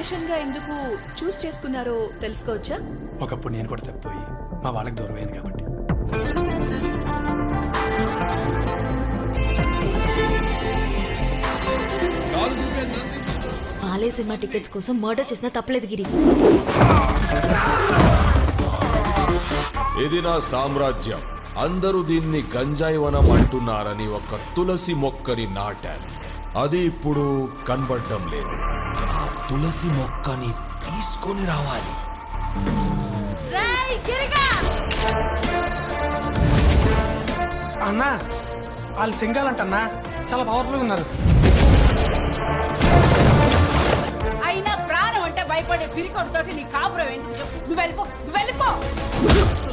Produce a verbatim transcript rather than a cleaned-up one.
Profession గా ఎందుకు చూస్ చేసుకున్నారో తెలుసుకోవచ్చా? ఒకప్పుడు నేను కూడా తప్పిపోయి మా వాళ్ళకి దూరం అయ్యాను కాబట్టి. బాలే సినిమా టికెట్స్ కోసం మర్డర్ చేసిన తప్పలేదు గిరి. ఇది నా సామ్రాజ్యం. అందరూ దీన్ని గంజాయి వనం అంటున్నారని ఒక తులసి మొక్కని నాటాను. అది ఇప్పుడు కనబడడం లేదు. ఆ తులసి మొక్కని తీసుకొని రావాలి. అన్నా వాళ్ళు సింగాలంటన్నా చాలా పవర్ఫుల్గా ఉన్నారు. అయినా ప్రాణం అంటే భయపడే పిరికొడితోటి నీ కాపురం ఏంటి? నువ్వు వెళ్ళిపో, నువ్వు వెళ్ళిపో.